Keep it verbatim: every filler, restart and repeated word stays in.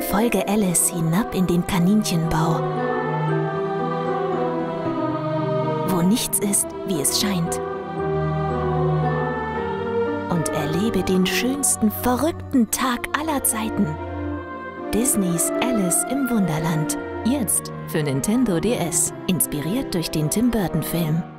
Folge Alice hinab in den Kaninchenbau, wo nichts ist, wie es scheint. Und erlebe den schönsten, verrückten Tag aller Zeiten. Disneys Alice im Wunderland. Jetzt für Nintendo D S. Inspiriert durch den Tim Burton-Film.